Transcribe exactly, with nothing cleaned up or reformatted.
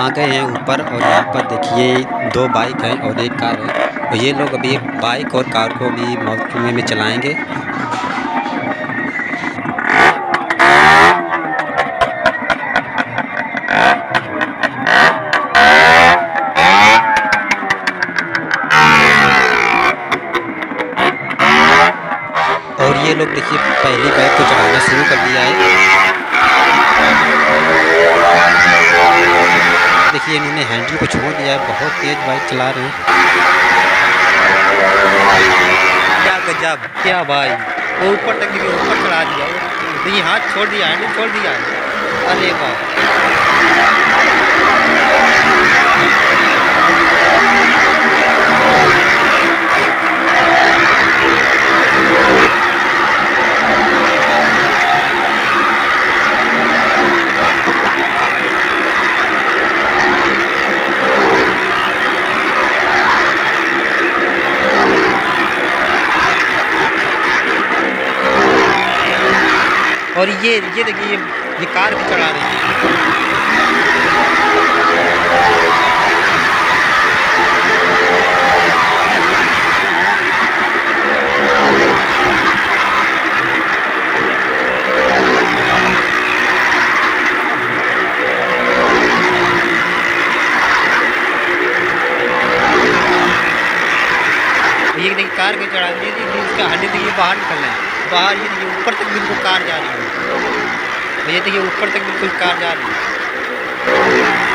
आ गए हैं ऊपर और यहाँ पर देखिए दो बाइक हैं और एक कार है और ये लोग अभी बाइक और कार को भी मौके में चलाएंगे। और ये लोग देखिए पहली बाइक को चलाना शुरू कर दिया है। देखिए इन्होंने हैंडल को छोड़ दिया है, बहुत तेज बाइक चला रहे हैं। क्या गजब, क्या भाई, वो ऊपर तक ऊपर चढ़ा दिया, देखिए हाथ छोड़ दिया, हैंडल छोड़ दिया। अरे वाह, और ये ये देखिए ये कार भी चढ़ा रहे हैं। ये देखिए कार भी चढ़ा दी, इसका हड्डी देखिए बाहर निकल रहे हैं, बाहर ये देखिए ऊपर तक बिल्कुल कार जा रही है। ये देखिए ऊपर तक बिल्कुल कार जा रही है।